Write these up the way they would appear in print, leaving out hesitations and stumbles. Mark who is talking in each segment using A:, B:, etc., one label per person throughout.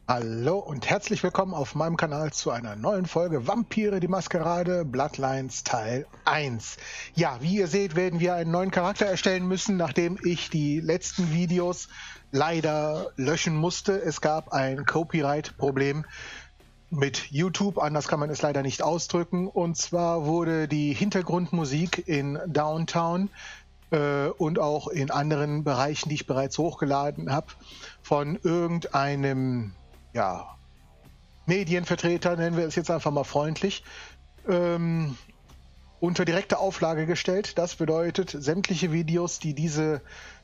A: Hallo und herzlich willkommen auf meinem Kanal zu einer neuen Folge Vampire die Maskerade Bloodlines Teil 1. Ja, wie ihr seht, werden wir einen neuen Charakter erstellen müssen, nachdem ich die letzten Videos leider löschen musste. Es gab ein Copyright-Problem mit YouTube, anders kann man es leider nicht ausdrücken. Und zwar wurde die Hintergrundmusik in Downtown und auch in anderen Bereichen, die ich bereits hochgeladen habe, von irgendeinem Medienvertreter, nennen wir es jetzt einfach mal freundlich, unter direkte Auflage gestellt. Das bedeutet, sämtliche Videos, die diese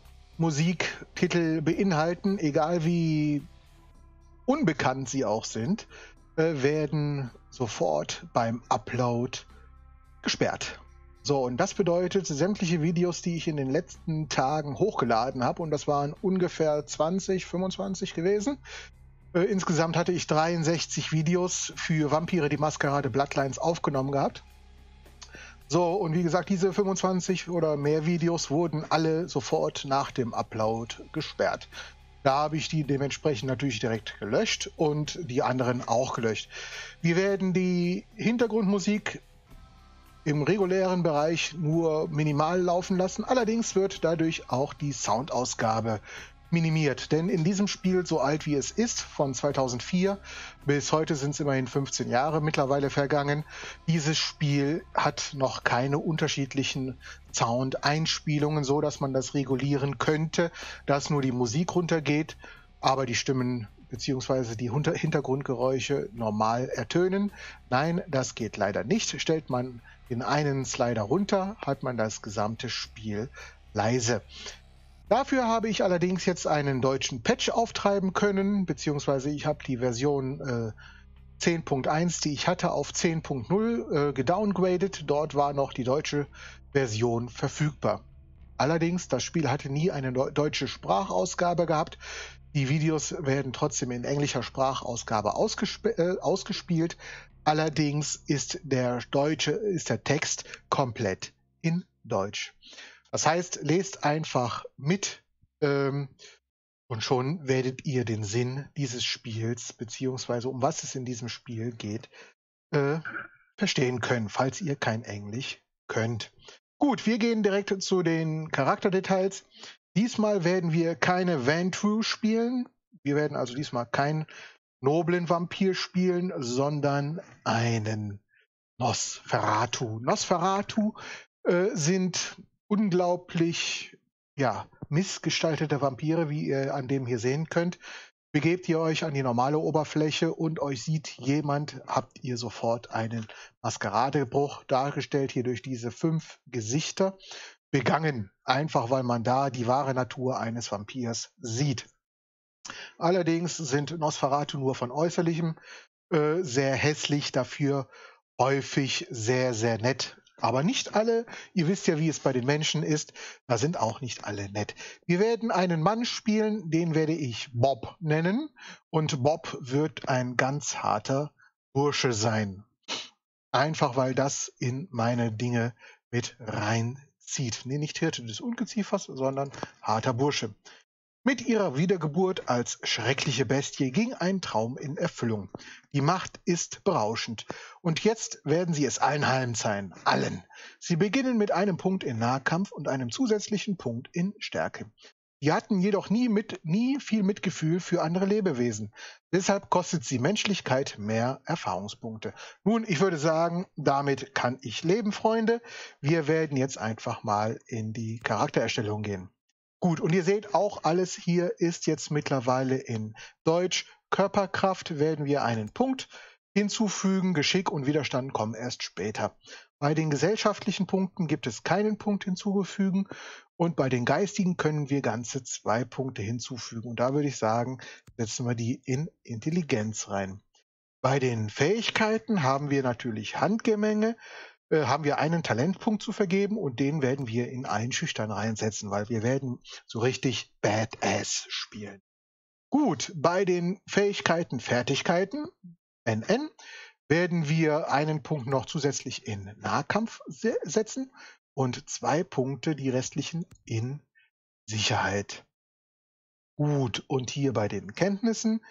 A: Musiktitel beinhalten, egal wie unbekannt sie auch sind, werden sofort beim Upload gesperrt. So, und das bedeutet, sämtliche Videos, die ich in den letzten Tagen hochgeladen habe, und das waren ungefähr 20, 25 gewesen. Insgesamt hatte ich 63 Videos für Vampire die Maskerade Bloodlines aufgenommen gehabt. So, und wie gesagt, diese 25 oder mehr Videos wurden alle sofort nach dem Upload gesperrt. Da habe ich die dementsprechend natürlich direkt gelöscht und die anderen auch gelöscht. Wir werden die Hintergrundmusik im regulären Bereich nur minimal laufen lassen. Allerdings wird dadurch auch die Soundausgabe minimiert. Denn in diesem Spiel, so alt wie es ist, von 2004 bis heute sind es immerhin 15 Jahre mittlerweile vergangen, dieses Spiel hat noch keine unterschiedlichen Sound-Einspielungen, so dass man das regulieren könnte, dass nur die Musik runtergeht, aber die Stimmen bzw. die Hintergrundgeräusche normal ertönen. Nein, das geht leider nicht. Stellt man den einen Slider runter, hat man das gesamte Spiel leise. Dafür habe ich allerdings jetzt einen deutschen Patch auftreiben können, beziehungsweise ich habe die Version 10.1, die ich hatte, auf 10.0 gedowngradet. Dort war noch die deutsche Version verfügbar. Allerdings, das Spiel hatte nie eine deutsche Sprachausgabe gehabt. Die Videos werden trotzdem in englischer Sprachausgabe ausgespielt. Allerdings ist der Text komplett in Deutsch. Das heißt, lest einfach mit und schon werdet ihr den Sinn dieses Spiels beziehungsweise um was es in diesem Spiel geht, verstehen können, falls ihr kein Englisch könnt. Gut, wir gehen direkt zu den Charakterdetails. Diesmal werden wir keine Ventrue spielen. Wir werden also diesmal keinen noblen Vampir spielen, sondern einen Nosferatu. Nosferatu sind unglaublich missgestaltete Vampire, wie ihr an dem hier sehen könnt. Begebt ihr euch an die normale Oberfläche und euch sieht jemand, habt ihr sofort einen Maskeradebruch dargestellt, hier durch diese 5 Gesichter begangen, einfach weil man da die wahre Natur eines Vampirs sieht. Allerdings sind Nosferatu nur von Äußerlichem sehr hässlich, dafür häufig sehr, sehr nett. Aber nicht alle. Ihr wisst ja, wie es bei den Menschen ist. Da sind auch nicht alle nett. Wir werden einen Mann spielen, den werde ich Bob nennen. Und Bob wird ein ganz harter Bursche sein. Einfach weil das in meine Dinge mit reinzieht. Nee, nicht Hirte des Ungeziefers, sondern harter Bursche. Mit ihrer Wiedergeburt als schreckliche Bestie ging ein Traum in Erfüllung. Die Macht ist berauschend. Und jetzt werden sie es allen heimzahlen. Allen. Sie beginnen mit einem Punkt in Nahkampf und einem zusätzlichen Punkt in Stärke. Sie hatten jedoch nie viel Mitgefühl für andere Lebewesen. Deshalb kostet sie Menschlichkeit mehr Erfahrungspunkte. Nun, ich würde sagen, damit kann ich leben, Freunde. Wir werden jetzt einfach mal in die Charaktererstellung gehen. Gut, und ihr seht auch, alles hier ist jetzt mittlerweile in Deutsch. Körperkraft werden wir einen Punkt hinzufügen, Geschick und Widerstand kommen erst später. Bei den gesellschaftlichen Punkten gibt es keinen Punkt hinzugefügen und bei den geistigen können wir ganze 2 Punkte hinzufügen. Und da würde ich sagen, setzen wir die in Intelligenz rein. Bei den Fähigkeiten haben wir natürlich Handgemenge, haben wir einen Talentpunkt zu vergeben und den werden wir in Einschüchtern reinsetzen, weil wir werden so richtig Badass spielen. Gut, bei den Fähigkeiten, Fertigkeiten, NN, werden wir einen Punkt noch zusätzlich in Nahkampf setzen und 2 Punkte, die restlichen, in Sicherheit. Gut, und hier bei den Kenntnissen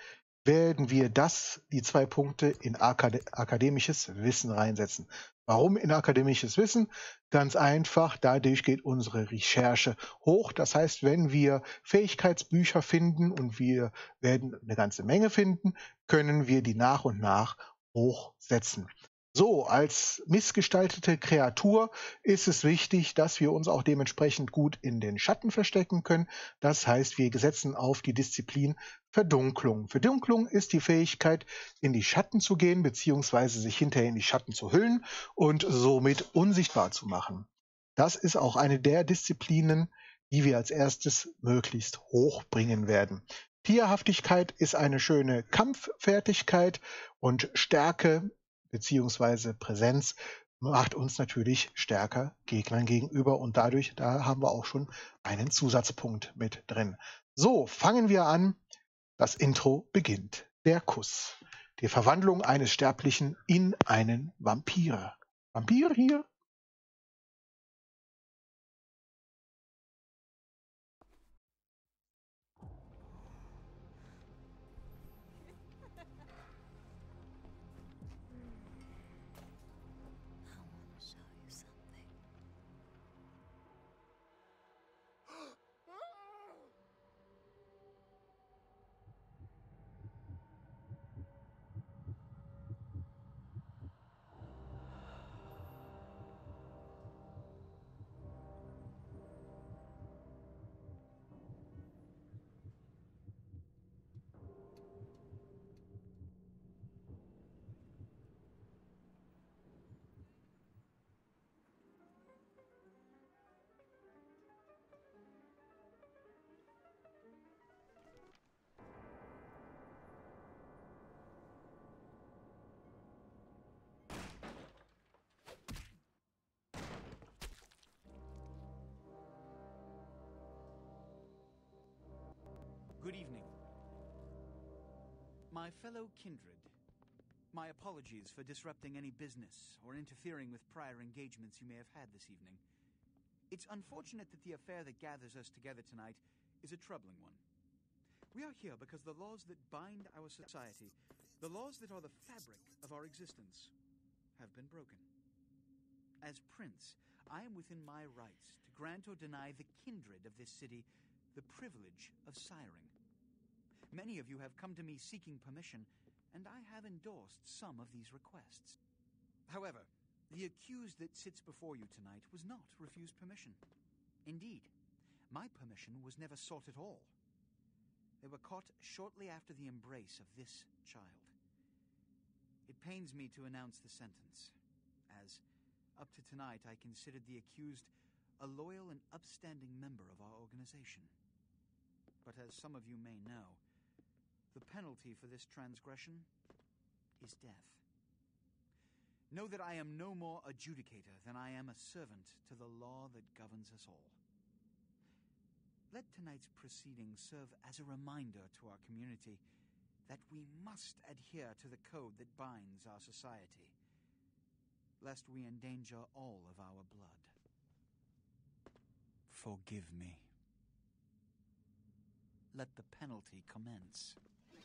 A: werden wir die 2 Punkte in akademisches Wissen reinsetzen. Warum in akademisches Wissen? Ganz einfach, dadurch geht unsere Recherche hoch. Das heißt, wenn wir Fähigkeitsbücher finden und wir werden eine ganze Menge finden, können wir die nach und nach hochsetzen. So, als missgestaltete Kreatur ist es wichtig, dass wir uns auch dementsprechend gut in den Schatten verstecken können. Das heißt, wir setzen auf die Disziplin Verdunklung. Verdunklung ist die Fähigkeit, in die Schatten zu gehen, beziehungsweise sich hinterher in die Schatten zu hüllen und somit unsichtbar zu machen. Das ist auch eine der Disziplinen, die wir als erstes möglichst hochbringen werden. Tierhaftigkeit ist eine schöne Kampffertigkeit und Stärke beziehungsweise Präsenz macht uns natürlich stärker Gegnern gegenüber und dadurch, da haben wir auch schon einen Zusatzpunkt mit drin. So, fangen wir an. Das Intro beginnt. Der Kuss. Die Verwandlung eines Sterblichen in einen Vampir. Vampir hier?
B: Good evening. My fellow kindred, my apologies for disrupting any business or interfering with prior engagements you may have had this evening. It's unfortunate that the affair that gathers us together tonight is a troubling one. We are here because the laws that bind our society, the laws that are the fabric of our existence, have been broken. As Prince, I am within my rights to grant or deny the kindred of this city the privilege of siring. Many of you have come to me seeking permission, and I have endorsed some of these requests. However, the accused that sits before you tonight was not refused permission. Indeed, my permission was never sought at all. They were caught shortly after the embrace of this child. It pains me to announce the sentence, as up to tonight I considered the accused a loyal and upstanding member of our organization. But as some of you may know, the penalty for this transgression is death. Know that I am no more adjudicator than I am a servant to the law that governs us all. Let tonight's proceedings serve as a reminder to our community that we must adhere to the code that binds our society, lest we endanger all of our blood. Forgive me. Let the penalty commence.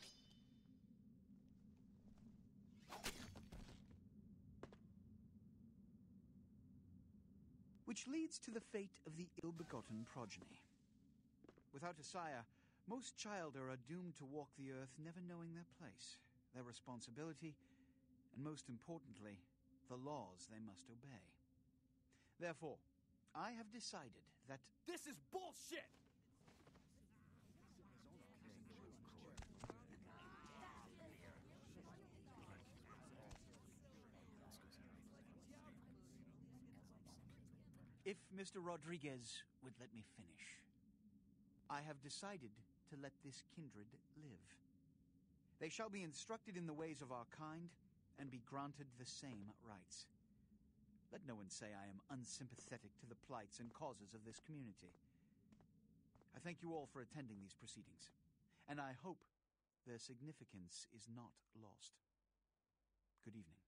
B: Which leads to the fate of the ill-begotten progeny. Without a sire, most childer are doomed to walk the earth never knowing their place, their responsibility, and most importantly, the laws they must obey. Therefore, I have decided that
C: this is bullshit!
B: if Mr. Rodriguez would let me finish, I have decided to let this kindred live. They shall be instructed in the ways of our kind and be granted the same rights. Let no one say I am unsympathetic to the plights and causes of this community. I thank you all for attending these proceedings, and I hope their significance is not lost. Good evening.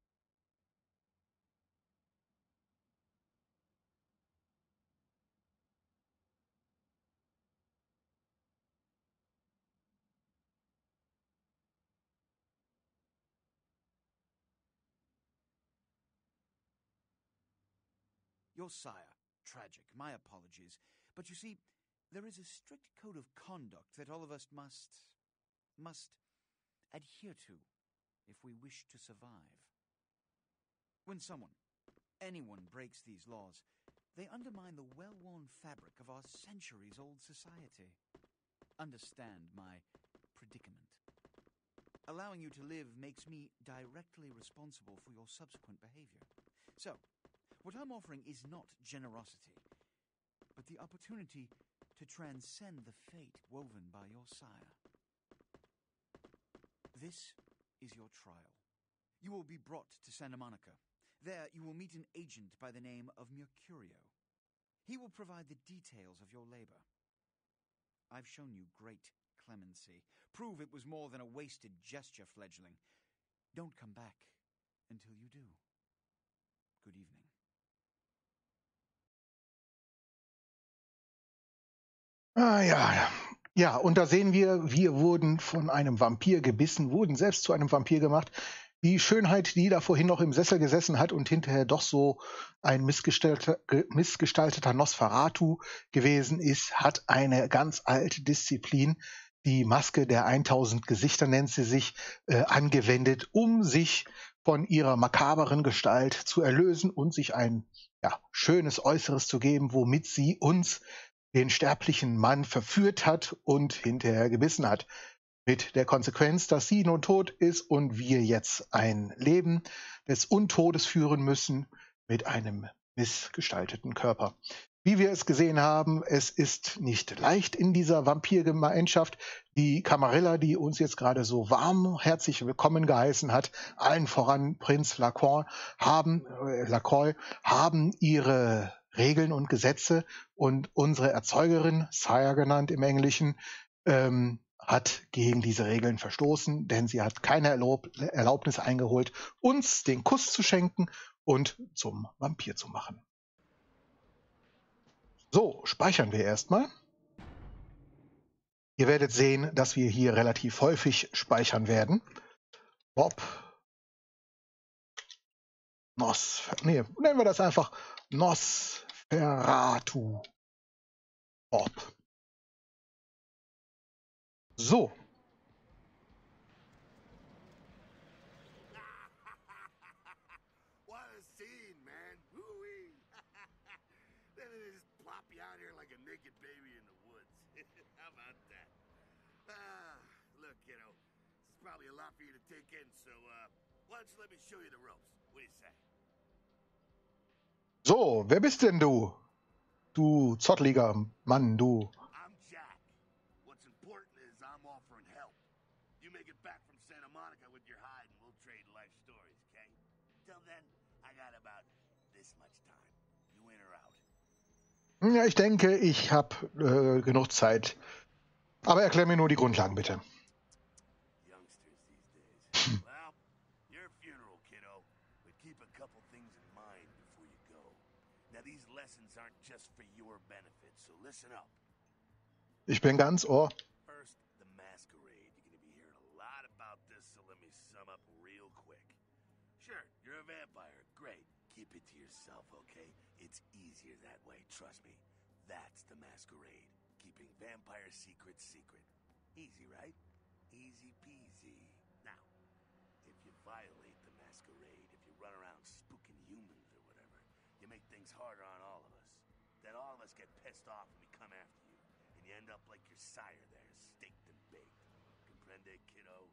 B: Your sire, tragic, my apologies. But you see, there is a strict code of conduct that all of us must adhere to if we wish to survive. When anyone breaks these laws, they undermine the well-worn fabric of our centuries-old society. Understand my predicament. Allowing you to live makes me directly responsible for your subsequent behavior. So, what I'm offering is not generosity, but the opportunity to transcend the fate woven by your sire. This is your trial. You will be brought to Santa Monica. There, you will meet an agent by the name of Mercurio. He will provide the details of your labor. I've shown you great clemency. Prove it was more than a wasted gesture, fledgling. Don't come back until you do. Good evening.
A: Ja, und da sehen wir wurden von einem Vampir gebissen, wurden selbst zu einem Vampir gemacht. Die Schönheit, die da vorhin noch im Sessel gesessen hat und hinterher doch so ein missgestalteter Nosferatu gewesen ist, hat eine ganz alte Disziplin, die Maske der 1000 Gesichter nennt sie sich, angewendet, um sich von ihrer makaberen Gestalt zu erlösen und sich ein schönes Äußeres zu geben, womit sie uns, den sterblichen Mann, verführt hat und hinterher gebissen hat. Mit der Konsequenz, dass sie nun tot ist und wir jetzt ein Leben des Untodes führen müssen mit einem missgestalteten Körper. Wie wir es gesehen haben, es ist nicht leicht in dieser Vampirgemeinschaft. Die Camarilla, die uns jetzt gerade so warmherzig willkommen geheißen hat, allen voran Prinz Lacroix, haben ihre Regeln und Gesetze, und unsere Erzeugerin, Sire genannt im Englischen, hat gegen diese Regeln verstoßen, denn sie hat keine Erlaubnis eingeholt, uns den Kuss zu schenken und zum Vampir zu machen. So, speichern wir erstmal. Ihr werdet sehen, dass wir hier relativ häufig speichern werden. Bob. Nennen wir das einfach Nosferatu. Bob. So.
C: What a scene, man. Woo-wee. Then they just plop you out here like a naked baby in the woods. How about that? Look, kiddo, this is probably a lot for you to take in, so why don't you let me show you the ropes? What do you say?
A: So, wer bist denn du? Du zotteliger Mann, du.
C: I'm Jack. What's important is I'm offering help. You make it back from Santa Monica with your hide and we'll trade life stories, okay? Till then, I got about this much time. You in or out?
A: Ja, ich denke, ich habe genug Zeit. Aber erklär mir nur die Grundlagen, bitte.
C: Youngsters these days. Well, your funeral, kiddo. But keep a couple things in mind before you go. Now, these lessons aren't just for your benefit, so listen up.
A: Ich bin ganz Ohr.
C: First, the masquerade. You're gonna be hearing a lot about this, so let me sum up real quick. Sure, you're a vampire. Great. Keep it to yourself, okay? It's easier that way, trust me. That's the masquerade. Keeping vampire secrets secret. Easy, right? Easy peasy. Now, if you violate the masquerade, if you run around spooking humans or whatever, you make things harder on all of us. Then all of us get pissed off and we come after you. And you end up like your sire there, staked and baked. Comprende, kiddo?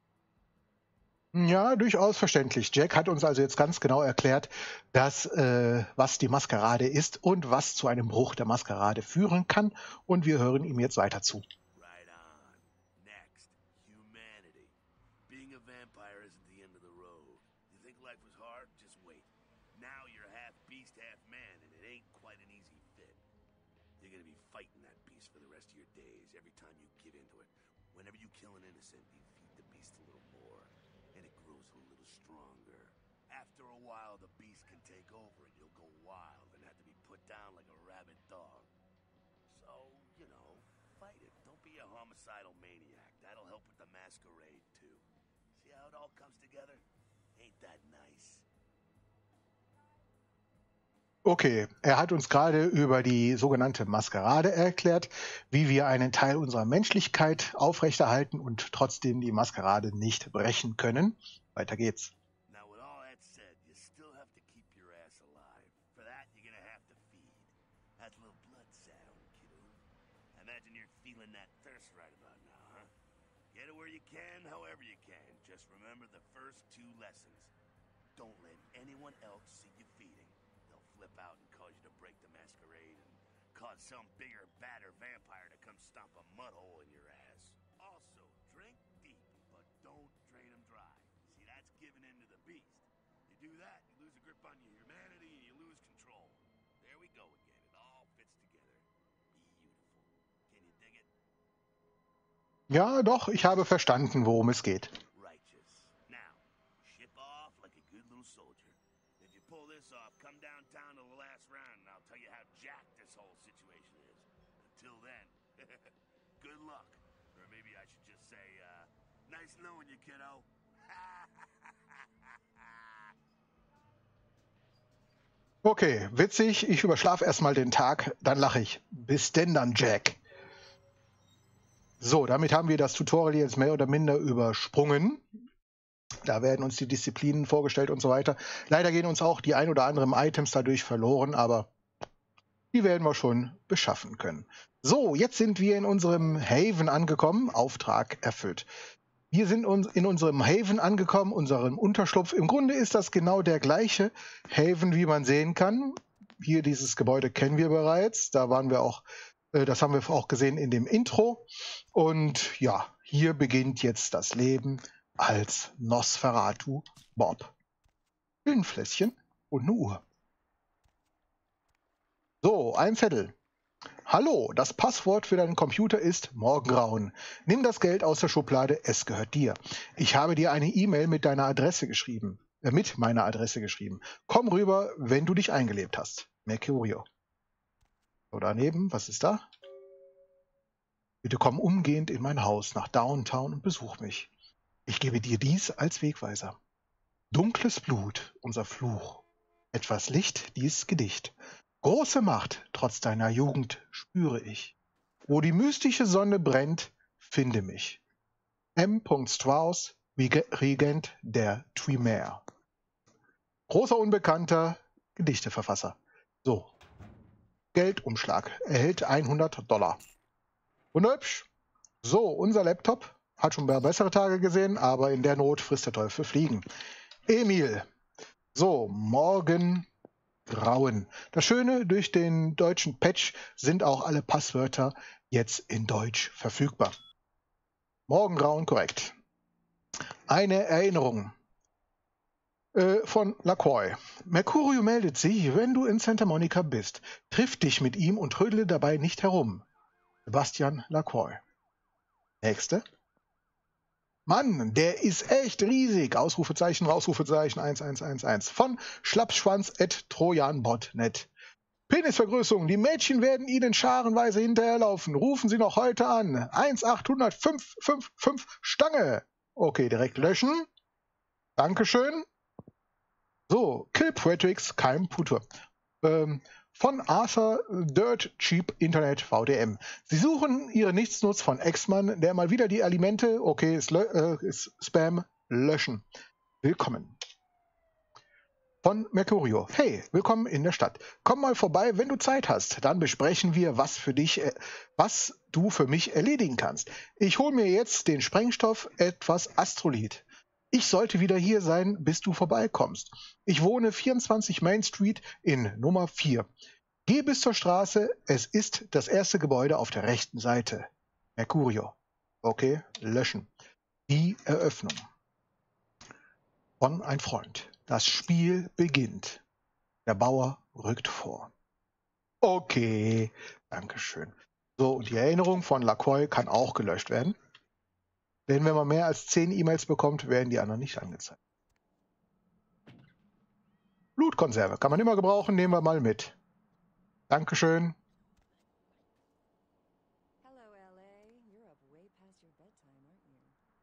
A: Ja, durchaus verständlich. Jack hat uns also jetzt ganz genau erklärt, dass was die Maskerade ist und was zu einem Bruch der Maskerade führen kann. Und wir hören ihm jetzt weiter zu.
C: Right on. Next, humanity. Being a vampire isn't the end of the road. You think life was hard? Just wait. Now you're half beast, half man, and it ain't quite an easy fit. You're gonna be fighting that beast for the rest of your days, every time you get into it. Whenever you kill an innocent, you feed the beast a little more, and it grows a little stronger. After a while, the beast can take over, and you'll go wild and have to be put down like a rabid dog. So, you know, fight it. Don't be a homicidal maniac. That'll help with the masquerade, too. See how it all comes together? Ain't that nice?
A: Okay, er hat uns gerade über die sogenannte Maskerade erklärt, wie wir einen Teil unserer Menschlichkeit aufrechterhalten und trotzdem die Maskerade nicht brechen können. Weiter geht's.
C: Now, with all that said, you still have to keep your ass alive. For that, you're gonna have to feed. That's a little blood sound, kiddo. I imagine you're feeling that thirst right about now, huh? Get it where you can, however you can. Just remember the first 2 lessons. Don't let anyone else see you feeding. They'll flip out and cause you to break the masquerade and cause some bigger, badder vampire to come stomp a mud hole in your ass. Also, drink deep, but don't drain them dry. See, that's giving in to the beast. You do that, you lose a grip on your humanity and you lose control. There we go again. It all fits together. Beautiful. Can you dig it?
A: Ja, doch, ich habe verstanden, worum es geht.
C: Righteous. Now, ship off like a good little soldier. If you pull this off, come downtown to the last round and I'll tell you how jacked this whole situation is. Until then, good luck. Or maybe I should just say, nice knowing you, kiddo.
A: Okay, witzig, ich überschlafe erstmal den Tag, dann lache ich. Bis denn dann, Jack. So, damit haben wir das Tutorial jetzt mehr oder minder übersprungen. Da werden uns die Disziplinen vorgestellt und so weiter. Leider gehen uns auch die ein oder anderen Items dadurch verloren, aber die werden wir schon beschaffen können. So, jetzt sind wir in unserem Haven angekommen. Auftrag erfüllt. Wir sind in unserem Haven angekommen, unserem Unterschlupf. Im Grunde ist das genau der gleiche Haven, wie man sehen kann. Hier, dieses Gebäude kennen wir bereits. Da waren wir auch, das haben wir auch gesehen in dem Intro. Und ja, hier beginnt jetzt das Leben als Nosferatu Bob. Pillenfläschchen und eine Uhr. So, ein Zettel. Hallo, das Passwort für deinen Computer ist Morgengrauen. Nimm das Geld aus der Schublade, es gehört dir. Ich habe dir eine E-Mail mit deiner Adresse geschrieben, mit meiner Adresse geschrieben. Komm rüber, wenn du dich eingelebt hast. Mercurio. So, daneben, was ist da? Bitte komm umgehend in mein Haus nach Downtown und besuch mich. Ich gebe dir dies als Wegweiser. Dunkles Blut, unser Fluch. Etwas Licht, dies Gedicht. Große Macht, trotz deiner Jugend, spüre ich. Wo die mystische Sonne brennt, finde mich. M. Strauss, Regent der Tremere. Großer Unbekannter, Gedichteverfasser. So, Geldumschlag, erhält $100. Wunderhübsch. So, unser Laptop hat schon bessere Tage gesehen, aber in der Not frisst der Teufel Fliegen. Emil. So, Morgengrauen. Das Schöne, durch den deutschen Patch sind auch alle Passwörter jetzt in Deutsch verfügbar. Morgengrauen, korrekt. Eine Erinnerung von Lacroix. Mercurio meldet sich, wenn du in Santa Monica bist. Triff dich mit ihm und trödele dabei nicht herum. Sebastian Lacroix. Nächste. Mann, der ist echt riesig. Ausrufezeichen, Ausrufezeichen 1111 von Schlappschwanz@trojanbot.net. Penisvergrößerung. Die Mädchen werden Ihnen scharenweise hinterherlaufen. Rufen Sie noch heute an. 1-800-555 Stange. Okay, direkt löschen. Dankeschön. So, Kill Pretrix, kein Putur. Von Arthur Dirt Cheap Internet VDM. Sie suchen Ihre Nichtsnutz von Ex-Mann, der mal wieder die Alimente, okay, ist Spam, löschen. Willkommen. Von Mercurio. Hey, willkommen in der Stadt. Komm mal vorbei, wenn du Zeit hast. Dann besprechen wir, was du für mich erledigen kannst. Ich hole mir jetzt den Sprengstoff, etwas Astrolith. Ich sollte wieder hier sein, bis du vorbeikommst. Ich wohne 24 Main Street in Nummer 4. Geh bis zur Straße, es ist das erste Gebäude auf der rechten Seite. Mercurio. Okay, löschen. Die Eröffnung. Von ein Freund. Das Spiel beginnt. Der Bauer rückt vor. Okay, dankeschön. So, und die Erinnerung von Lacroix kann auch gelöscht werden. Denn wenn man mehr als 10 E-Mails bekommt, werden die anderen nicht angezeigt. Blutkonserve kann man immer gebrauchen, nehmen wir mal mit. Dankeschön.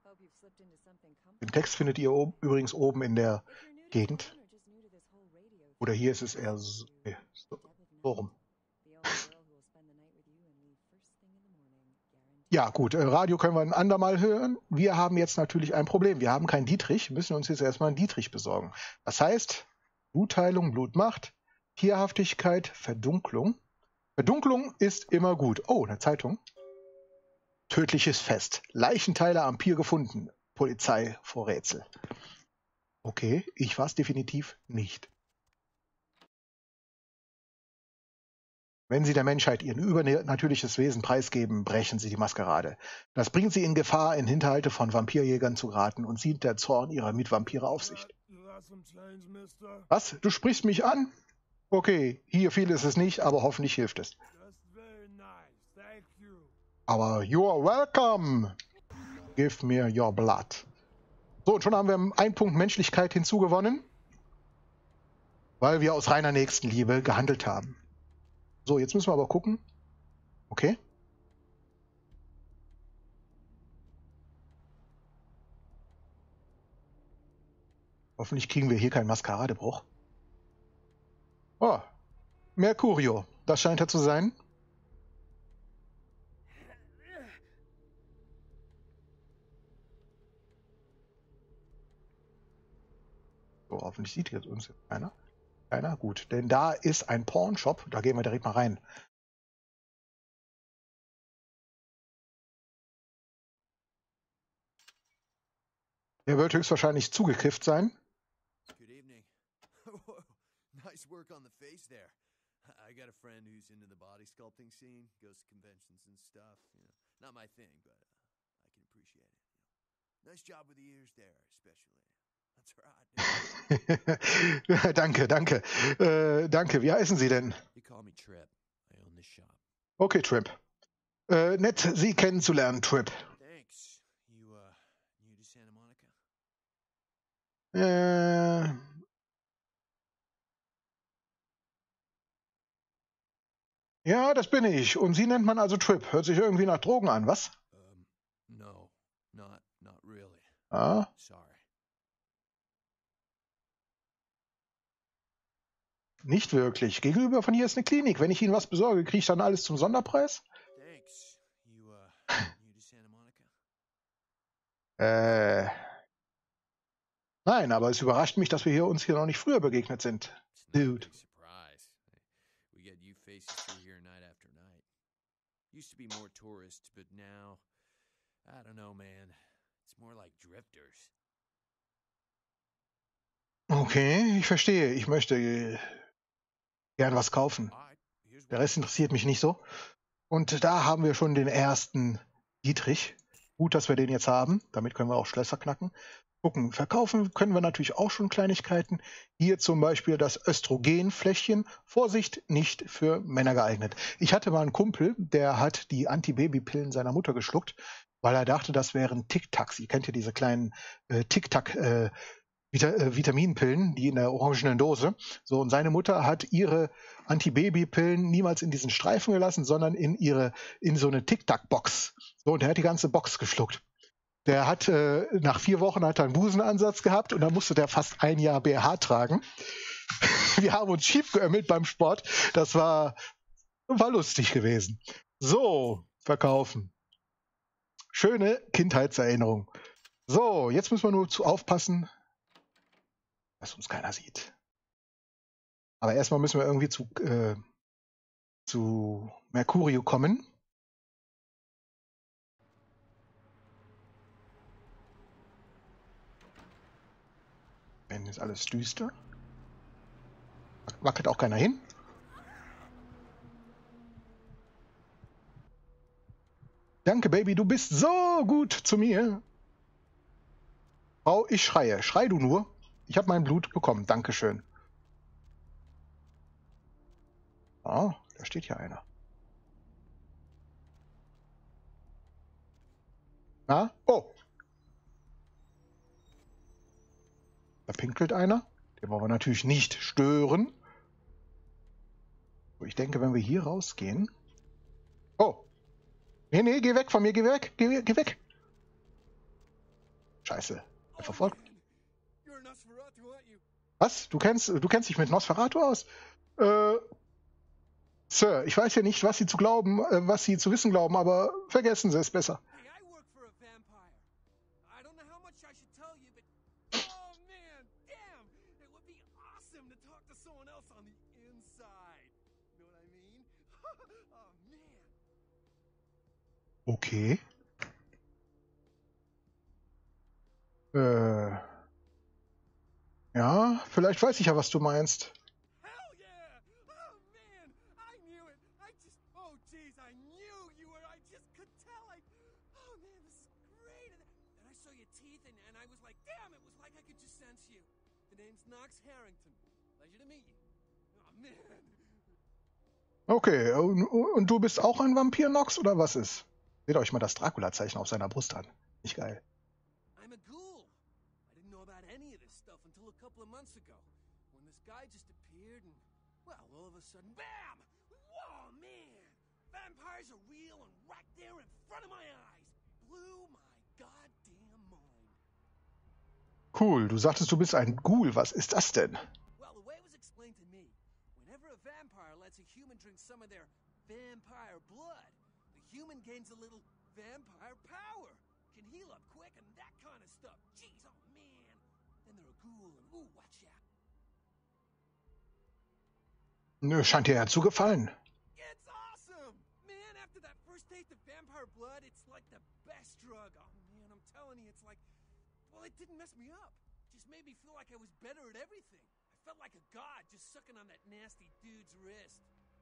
A: Den Text findet ihr übrigens oben in der Gegend. Oder hier ist es eher so, nee, so rum. Ja, gut, Radio können wir ein andermal hören. Wir haben jetzt natürlich ein Problem. Wir haben keinen Dietrich, müssen uns jetzt erstmal einen Dietrich besorgen. Das heißt, Blutheilung, Blutmacht, Tierhaftigkeit, Verdunklung. Verdunklung ist immer gut. Oh, eine Zeitung. Tödliches Fest. Leichenteile am Pier gefunden. Polizei vor Rätsel. Okay, ich war es definitiv nicht. Wenn Sie der Menschheit Ihr übernatürliches Wesen preisgeben, brechen Sie die Maskerade. Das bringt Sie in Gefahr, in Hinterhalte von Vampirjägern zu geraten und zieht der Zorn Ihrer Mitvampire auf sich. Was? Du sprichst mich an? Okay, hier viel ist es nicht, aber hoffentlich hilft es. Aber you're welcome. Give me your blood. So, und schon haben wir einen Punkt Menschlichkeit hinzugewonnen, weil wir aus reiner Nächstenliebe gehandelt haben. So, jetzt müssen wir aber gucken. Okay. Hoffentlich kriegen wir hier keinen Maskeradebruch. Oh, Mercurio. Das scheint er zu sein. So, hoffentlich sieht jetzt uns jetzt keiner. Keiner? Gut, denn da ist ein Pornshop. Da gehen wir direkt mal rein. Der wird höchstwahrscheinlich zugekifft sein.
C: Good evening. Nice work on the face there. I got a friend who's into the body sculpting scene, goes to conventions and stuff. You know, not my thing, but I can appreciate it. Nice job with the ears there, especially. That's right.
A: Danke, danke. Danke, wie heißen Sie denn?
C: You call me Trip. I own this shop.
A: Okay, Trip. Nett, Sie kennenzulernen, Trip.
C: Thanks. You, new to Santa Monica?
A: Ja, das bin ich. Und Sie nennt man also Trip. Hört sich irgendwie nach Drogen an, was?
C: No, not really.
A: Ah,
C: Sorry.
A: nicht wirklich. Gegenüber von hier ist eine Klinik. Wenn ich Ihnen was besorge, kriege ich dann alles zum Sonderpreis?
C: Thanks. You, new to Santa Monica?
A: Nein, aber es überrascht mich, dass wir uns hier noch nicht früher begegnet sind.
C: It's not a
A: Dude.
C: big surprise. We get you faces through here night after night. Used to be more tourists, but now, I don't know, man. It's more like drifters.
A: Okay, ich verstehe. Ich möchte gern was kaufen.
C: Alright, here's
A: Der
C: what.
A: Rest interessiert mich nicht so. Und da haben wir schon den ersten Dietrich. Gut, dass wir den jetzt haben. Damit können wir auch Schlösser knacken. Gucken, verkaufen können wir natürlich auch schon Kleinigkeiten. Hier zum Beispiel das Östrogenfläschchen. Vorsicht, nicht für Männer geeignet. Ich hatte mal einen Kumpel, der hat die Antibabypillen seiner Mutter geschluckt, weil er dachte, das wären Tic-Tacs. Ihr kennt ja diese kleinen Tic-Tac Vitaminpillen, die in der orangenen Dose. So, und seine Mutter hat ihre Antibabypillen niemals in diesen Streifen gelassen, sondern in so eine Tic-Tac-Box. So, und er hat die ganze Box geschluckt. Der hat nach 4 Wochen hat er einen Busenansatz gehabt und dann musste der fast 1 Jahr BH tragen. Wir haben uns schief geömmelt beim Sport. Das war lustig gewesen. So, verkaufen. Schöne Kindheitserinnerung. So, jetzt müssen wir nur aufpassen, dass uns keiner sieht. Aber erstmal müssen wir irgendwie zu Mercurio kommen. Wenn ist alles düster. Wackelt auch keiner hin. Danke, Baby, du bist so gut zu mir. Frau, ich schreie. Schrei du nur. Ich habe mein Blut bekommen. Dankeschön. Ah, da steht hier einer. Na? Oh. Da pinkelt einer. Den wollen wir natürlich nicht stören. So, ich denke, wenn wir hier rausgehen... Oh. Nee, geh weg von mir. Geh weg. Geh weg. Scheiße. Er verfolgt.
C: You're a Nosferatu, aren't you?
A: Was? Du kennst dich mit Nosferatu aus? Sir, ich weiß ja nicht, was Sie zu wissen glauben, aber vergessen Sie es besser.
D: Hey, I work for a vampire. I don't know how much I should tell you, but oh man, damn, it would be awesome to talk to someone else on the inside. You know what I mean? Oh man.
A: Okay. Ja, vielleicht weiß ich ja, was du meinst.
D: Hell yeah! Oh man, I knew it. Oh jeez, I knew you were. I just could tell. Oh man, this is great. And I saw your teeth, and I was like, damn, it was like I could just sense you. The name's Knox Harrington. Pleasure to meet you. Oh man.
A: Okay, und du bist auch ein Vampir, Nox, oder was ist? Seht euch mal das Dracula-Zeichen auf seiner Brust an. Nicht geil.
D: I'm a ghoul. I didn't know about any of this stuff until a couple of months ago, when this guy just appeared and, well, all of a sudden, BAM! Whoa, man! Vampires are real and right there in front of my eyes. Blew my goddamn mind.
A: Cool, du sagtest, du bist ein Ghoul. Was ist das denn?
D: Well, the way it was explained to me, whenever a vampire lets a human drink some of their vampire blood, the human gains a little vampire power. Can heal up quick and that kind of stuff. Jeez, oh man. Then they're a ghoul and ooh, watch out.
A: Nö, scheint dir ja zu gefallen.
D: It's awesome! Man, after that first taste of vampire blood, it's like the best drug. Oh man, I'm telling you, it's like, well, it didn't mess me up. It just made me feel like I was better at everything. I felt like a god just sucking on that nasty dude's wrist.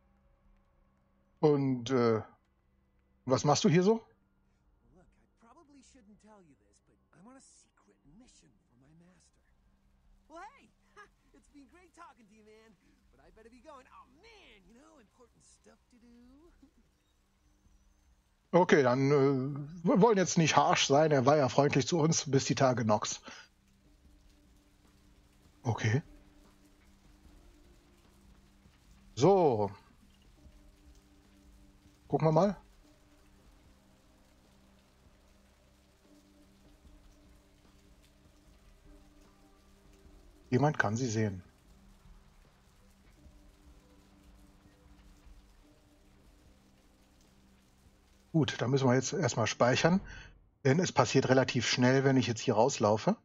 A: Und was machst du hier so?
D: Look, I probably shouldn't tell you this, but I'm on a secret mission for my master. Well, hey, it's been great talking to you, man. But I better be going. Oh man, you know, important stuff to do.
A: Okay, dann wir wollen jetzt nicht harsh sein. Er war ja freundlich zu uns, bis die Tage Nox. Okay. So. Gucken wir mal. Jemand kann sie sehen. Gut, dann müssen wir jetzt erstmal speichern, denn es passiert relativ schnell, wenn ich jetzt hier rauslaufe,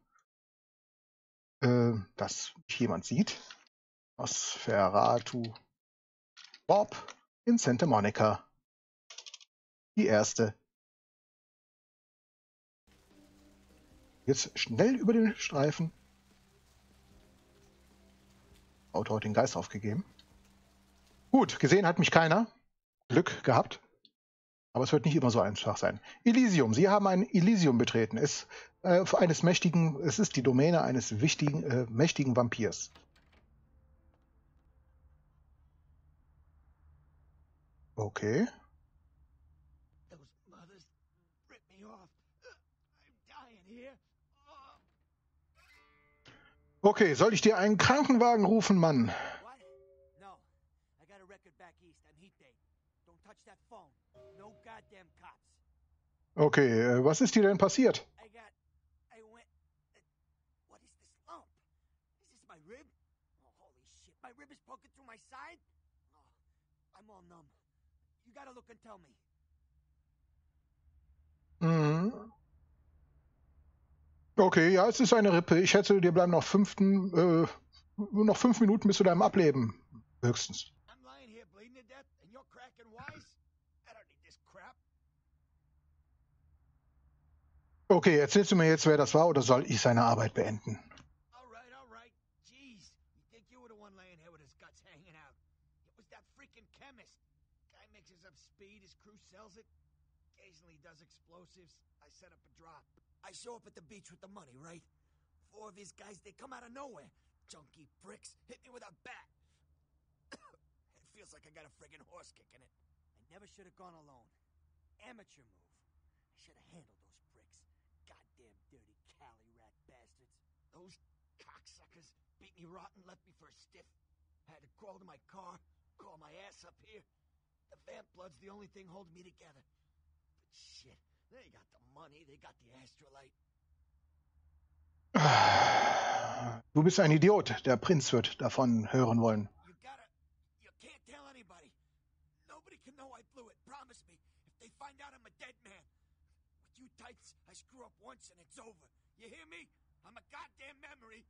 A: dass mich jemand sieht. Nosferatu Bob in Santa Monica. Die erste. Jetzt schnell über den Streifen. Auto hat den Geist aufgegeben. Gut, gesehen hat mich keiner. Glück gehabt. Aber es wird nicht immer so einfach sein. Elysium. Sie haben ein Elysium betreten. Es ist die Domäne eines mächtigen Vampirs. Okay.
D: Those mothers ripped me off. I'm dying here.
A: Okay, soll ich dir einen Krankenwagen rufen, Mann?
B: What? No. I got a record back east on Heat Day. Don't touch that phone. No goddamn cops.
A: Okay, was ist dir denn passiert?
B: What is this lump? Is this my rib? Oh, holy shit. My rib is poking through my side? Oh, I'm all numb. You gotta look and tell me.
A: Mhm. Okay, ja, es ist eine Rippe. Ich schätze, dir bleiben noch 5 Minuten bis zu deinem Ableben. Höchstens.
D: I'm lying here bleeding to death and you're cracking wise? I don't need this crap.
A: Okay, erzählst du mir jetzt, wer das war, oder soll ich seine Arbeit beenden?
D: All right. Jeez, you think you were the one laying here with his guts hanging out? It was that freaking chemist. Guy mixes up speed, his crew sells it. Occasionally does explosives. I set up a drop.
B: I show up at the beach with the money, right? 4 of his guys, they come out of nowhere. Junky pricks hit me with a bat. It feels like I got a friggin' horse kick in it. I never should have gone alone. Amateur move. I should have handled those pricks. Goddamn dirty Cali rat bastards.
D: Those cocksuckers beat me rotten, left me for a stiff. I had to crawl to my car, crawl my ass up here. The vamp blood's the only thing holding me together. But shit, they got the money, they got the astrolite.
A: Du bist ein Idiot. Der Prinz wird davon hören wollen.
D: You can't tell anybody. Nobody can know I blew it. Promise me. If they find out I'm a dead man. With you types, I screw up once and it's over. You hear me? I'm a goddamn memory.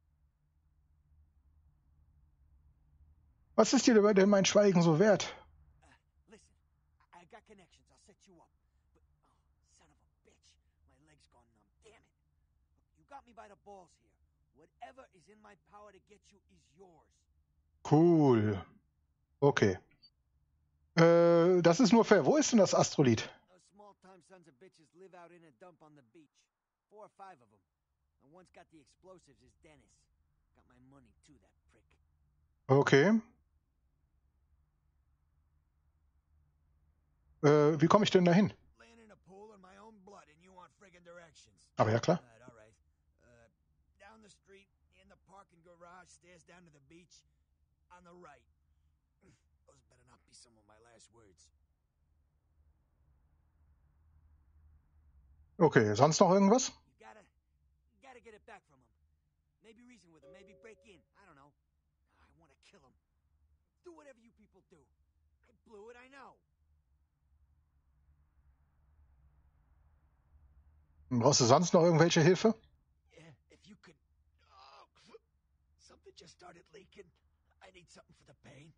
A: Was ist dir denn mein Schweigen so wert?
D: Listen, I got connections. I'll set you up. But, son of a bitch. My leg's gone numb. Damn it. You got me by the balls here. Whatever is in my power to get you is yours.
A: Cool. Okay. Das ist nur fair. Wo ist denn das Astrolith?
D: Those small-time sons of bitches live out in a dump on the beach. 4 or 5 of them. The one's got the explosives is Dennis. Got my money too, that prick.
A: Okay. Wie komme ich denn dahin?
D: Laying in a pool in my own blood and you want friggin' directions.
A: Aber ja klar.
D: All right. Down the street, in the parking garage, stairs down to the beach. On the right. Those better not be some of my last words.
A: Okay, sonst noch irgendwas?
D: You gotta get it back from him. Maybe reason with him, maybe break in. I don't know. I want to kill him. Do whatever you people do. I blew it, I know.
A: Brauchst du sonst noch irgendwelche Hilfe?
D: Yeah, if you could. Oh, something just started leaking. I need something for the pain.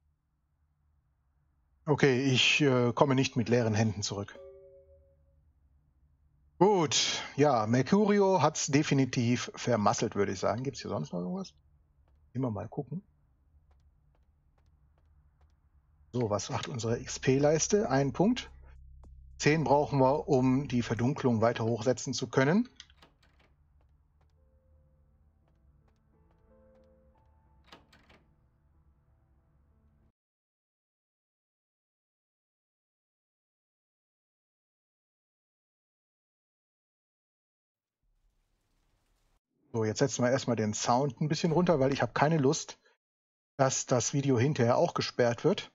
A: Okay, ich komme nicht mit leeren Händen zurück. Gut, ja, Mercurio hat's definitiv vermasselt, würde ich sagen. Gibt's hier sonst noch irgendwas? Immer mal gucken. So, was macht unsere XP-Leiste? 1 Punkt. 10 brauchen wir, um die Verdunklung weiter hochsetzen zu können. So, jetzt setzen wir erstmal den Sound ein bisschen runter, weil ich habe keine Lust, dass das Video hinterher auch gesperrt wird.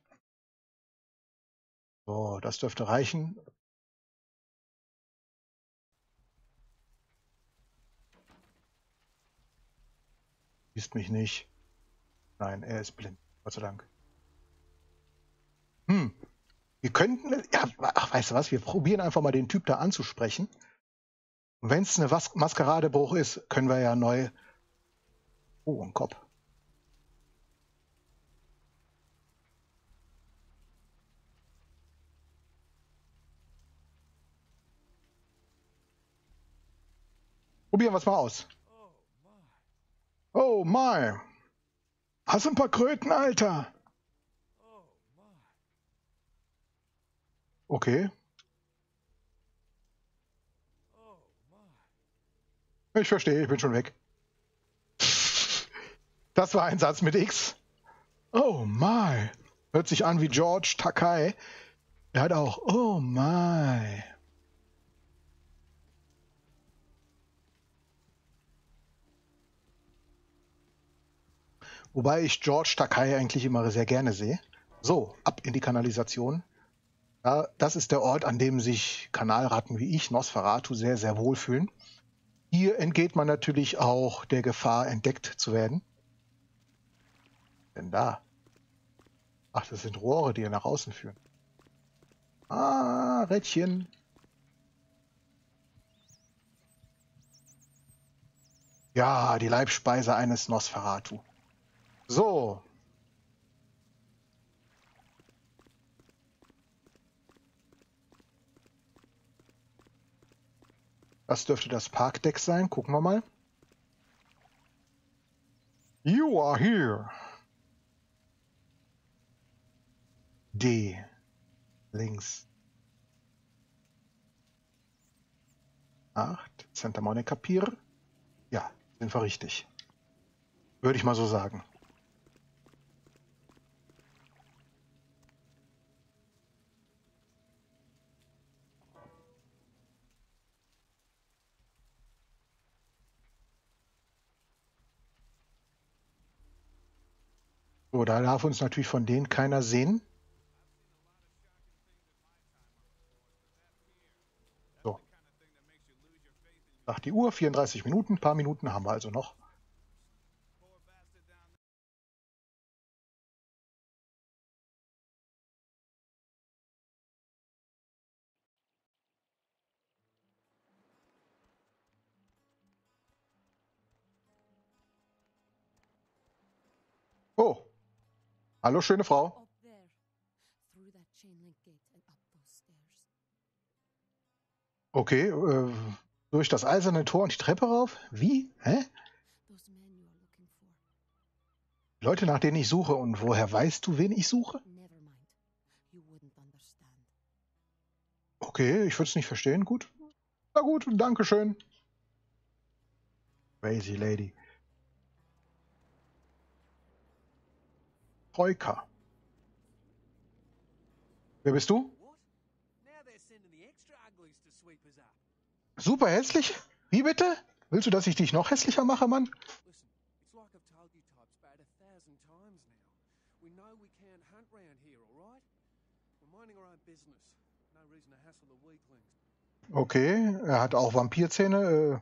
A: So, das dürfte reichen. Siehst mich nicht. Nein, er ist blind. Gott sei Dank. Wir könnten, ja, ach, weißt du was, wir probieren einfach mal den Typ da anzusprechen. Und wenn es eine Maskeradebruch ist, können wir ja neu... Oh, ein Kopf. Probieren wir es mal aus. Oh my. Hast du ein paar Kröten, Alter? Okay. Ich verstehe, ich bin schon weg. Das war ein Satz mit X. Oh my. Hört sich an wie George Takei. Er hat auch Oh my. Wobei ich George Takei eigentlich immer sehr gerne sehe. So, ab in die Kanalisation. Ja, das ist der Ort, an dem sich Kanalratten wie ich, Nosferatu, sehr, sehr wohlfühlen. Hier entgeht man natürlich auch der Gefahr, entdeckt zu werden. Denn da? Ach, das sind Rohre, die nach außen führen. Ah, Rädchen. Ja, die Leibspeise eines Nosferatu. So. Das dürfte das Parkdeck sein. Gucken wir mal. You are here. D. Links. 8. Santa Monica Pier. Ja, sind wir richtig. Würde ich mal so sagen. So, da darf uns natürlich von denen keiner sehen. So. Sagt die Uhr, 34 Minuten, ein paar Minuten haben wir also noch. Hallo, schöne Frau.
E: Up there, through that chain link gate and up those stairs.
A: Okay, durch das eiserne Tor und die Treppe rauf? Wie? Hä?
E: Those men you are looking for.
A: Leute, nach denen ich suche. Und woher weißt du, wen ich suche?
E: Never mind. You wouldn't understand.
A: Okay, ich würde es nicht verstehen. Gut. Na gut, Dankeschön. Crazy Lady. Troika. Wer bist du?
D: What? Now they're sending the extra uglies to sweep us up.
A: Super hässlich? Wie bitte? Willst du, dass ich dich noch hässlicher mache, Mann?
D: Listen, it's like I've told you types about 1,000 times now. We know we can't hunt round here, alright? We're minding our own business. No reason to hassle the weaklings.
A: Okay, er hat auch Vampirzähne.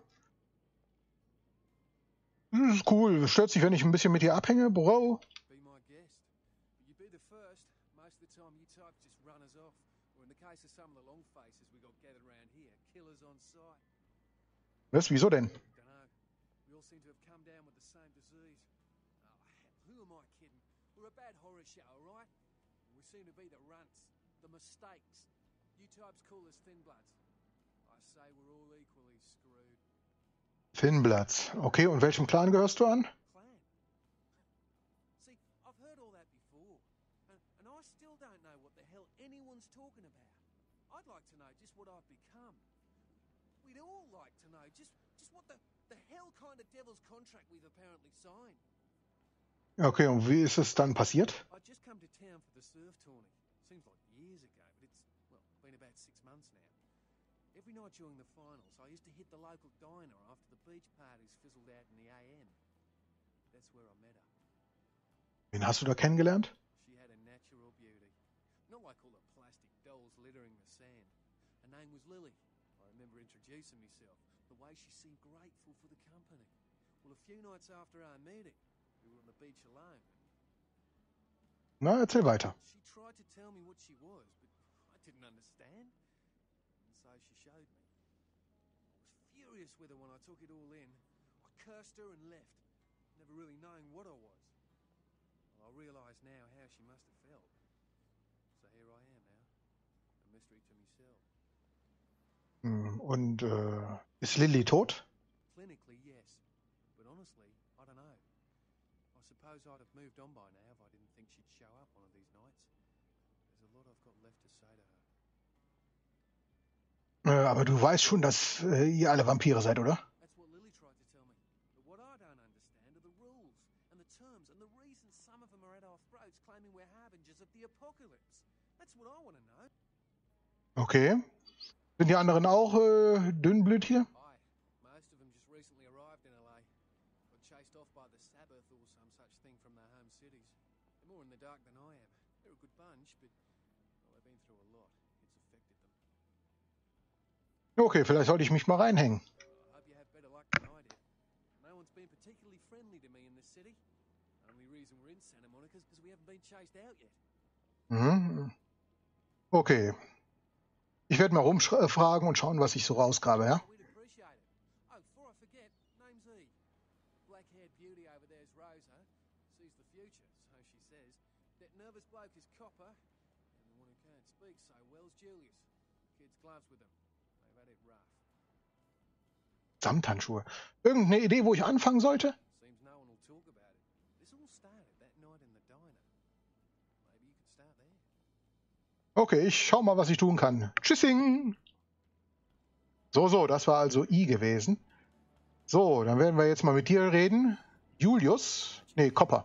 A: Das ist cool. Stört sich, wenn ich ein bisschen mit dir abhänge, Bro?
D: Be my guest. But you be the first. Most of the time you types just run us off. Or in the case of some of the long faces we got gathered around here, killers on sight.
A: Was? Wieso denn?
D: Dunno. We all seem to have come down with the same disease. Oh, who am I kidding? We're a bad horror show, alright? We seem to be the runts, the mistakes. You types call us thin bloods. I say we're all equally screwed.
A: Finnblatz. Okay, und welchem Clan gehörst du an?
D: Clan. See, I've heard all that before. And I still don't know what the hell anyone's talking about. I'd like to know just what I've become. We'd all like to know just what the hell kind of devil's contract we've apparently signed.
A: Okay, und wie ist es dann passiert?
D: I just come to town for the surf tourney. Seems like years ago, but it's, well, been about 6 months now. Every night during the finals, I used to hit the local diner after the beach parties fizzled out in the AM. That's where I met her.
A: Wen hast du da kennengelernt?
D: She had a natural beauty. Not like all the plastic dolls littering the sand. Her name was Lily. I remember introducing myself. The way she seemed grateful for the company. Well, a few nights after our meeting, we were on the beach alone.
A: Na, erzähl weiter.
D: She tried to tell me what she was, but I didn't understand. And so she showed me. I was furious with her when I took it all in. I cursed her and left, never really knowing what I was. Well, I realise now how she must have felt. So here I am now, a mystery to myself.
A: Und ist Lilly tot?
D: Clinically, yes. But honestly, I don't know. I suppose I'd have moved on by now if I didn't think she'd show up one of these nights. There's a lot I've got left to say to her.
A: Aber du weißt schon, dass ihr alle Vampire seid, oder?
D: That's what Lily tried to tell me. But what I don't understand are the rules and the terms and the reasons some of them are at our throats claiming we're harbingers of the apocalypse. That's what I want to know.
A: Okay. Sind die anderen auch Dünnblüt hier?
D: Aye, most of them just recently arrived in LA. Got chased off by the Sabbath or some such thing from their home cities. They're more in the dark than I am. They're a good bunch, but well, they've been through a lot. It's affected them.
A: Okay, vielleicht sollte ich mich mal reinhängen.
D: I hope you have better luck than I did. No one's been particularly friendly to me in this city. Only reason we're in Santa Monica is because we haven't been chased out yet.
A: Mhm. Okay. Ich werde mal rumfragen und schauen, was ich so rausgrabe, ja?
D: We'd appreciate it. Oh, before I forget, name's Eve. Black-haired beauty over there's Rosa. Sees the future, so she says. That nervous bloke is Copper. And the one who can't speak so well's Julius. Kids gloves with them. They've had it rough.
A: Samthandschuhe. Irgendeine Idee, wo ich anfangen sollte?
D: Seems no one will talk about it. This all started that night in the diner. Maybe you could start there.
A: Okay, ich schau mal, was ich tun kann. Tschüssing! So, das war also I gewesen. So, dann werden wir jetzt mal mit dir reden. Julius? Nee, Copper.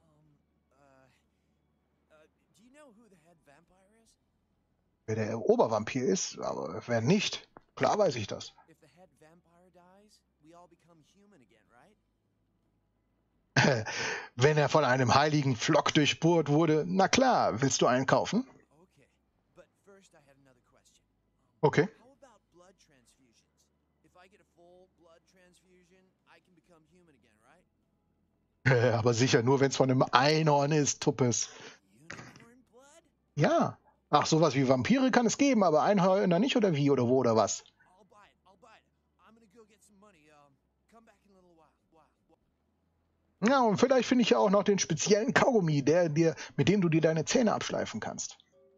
F: Do you know who the head vampire is?
A: Wer der Obervampir ist, aber wer nicht. Klar weiß ich das.
F: If the head vampire dies, we all become human again, right?
A: Wenn er von einem heiligen Flock durchbohrt wurde, na klar, willst du einen kaufen?
F: Okay, but first I had another question.
A: Okay.
F: How about blood transfusions? If I get a full blood transfusion, I can become human again, right?
A: Aber sicher nur, wenn es von einem Einhorn ist, Tuppes.
F: Unicorn blood?
A: Ja. Ach, sowas wie Vampire kann es geben, aber Einhörner nicht, oder wie, oder wo, oder was?
F: I'll buy it. I'm gonna go get some money. Come back in a little while.
A: Ja, und vielleicht finde ich ja auch noch den speziellen Kaugummi, mit dem du dir deine Zähne abschleifen kannst.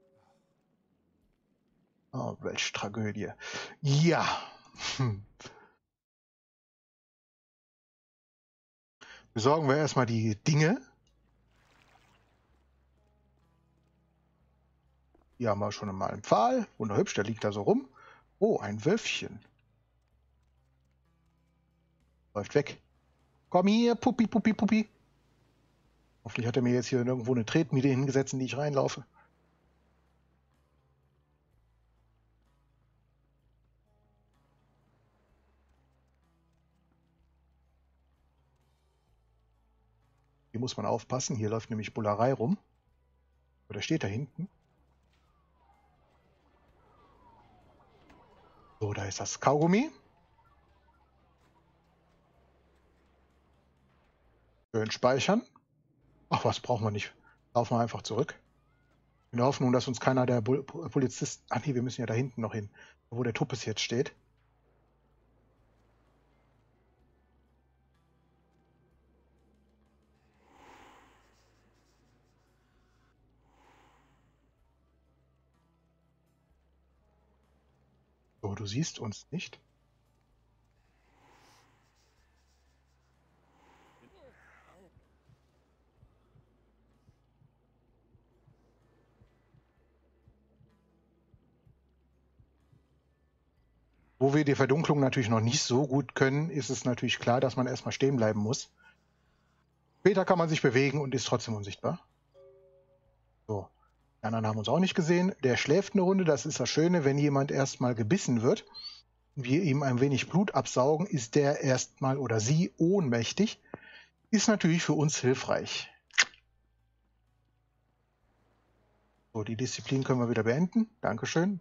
A: Oh, welche Tragödie. Ja. Besorgen wir erstmal die Dinge. Hier haben wir schon mal einen Pfahl. Wunderhübsch, der liegt da so rum. Oh, ein Wölfchen. Läuft weg. Komm hier, Puppi, Puppi, Puppi. Hoffentlich hat er mir jetzt hier irgendwo eine Tretmiete hingesetzt, in die ich reinlaufe. Hier muss man aufpassen. Hier läuft nämlich Bullerei rum. Oder steht da hinten. So, da ist das Kaugummi. Schön speichern. Ach, was brauchen wir nicht. Laufen wir einfach zurück. In der Hoffnung, dass uns keiner der Polizisten... Ach nee, wir müssen ja da hinten noch hin, wo der Tuppes jetzt steht. So, du siehst uns nicht. Wo wir die Verdunklung natürlich noch nicht so gut können, ist es natürlich klar, dass man erstmal stehen bleiben muss. Später kann man sich bewegen und ist trotzdem unsichtbar. So, die anderen haben uns auch nicht gesehen. Der schläft eine Runde, das ist das Schöne, wenn jemand erstmal gebissen wird. Wir ihm ein wenig Blut absaugen, ist der erstmal oder sie ohnmächtig. Ist natürlich für uns hilfreich. So, die Disziplin können wir wieder beenden. Dankeschön.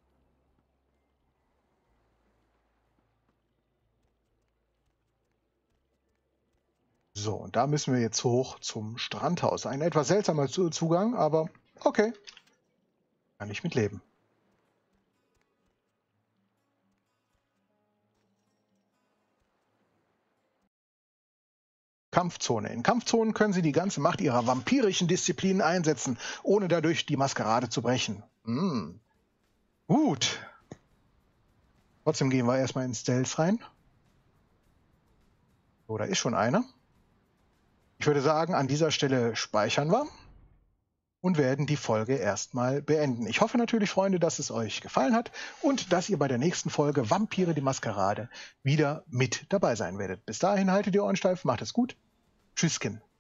A: So, und da müssen wir jetzt hoch zum Strandhaus. Ein etwas seltsamer Zugang, aber okay. Kann ich mit leben. Kampfzone. In Kampfzonen können Sie die ganze Macht Ihrer vampirischen Disziplinen einsetzen, ohne dadurch die Maskerade zu brechen. Gut. Trotzdem gehen wir erstmal in Stealth rein. So, da ist schon einer. Ich würde sagen, an dieser Stelle speichern wir und werden die Folge erstmal beenden. Ich hoffe natürlich, Freunde, dass es euch gefallen hat und dass ihr bei der nächsten Folge Vampire die Maskerade wieder mit dabei sein werdet. Bis dahin haltet die Ohren steif, macht es gut. Tschüssken.